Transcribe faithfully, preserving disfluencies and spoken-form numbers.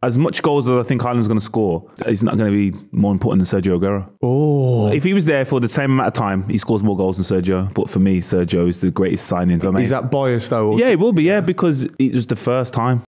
as much goals as I think Haaland's going to score, he's not going to be more important than Sergio Aguero. Oh. If he was there for the same amount of time, he scores more goals than Sergio. But for me, Sergio is the greatest signing. I mean, is that biased though? Yeah, it will be, yeah, because it was the first time.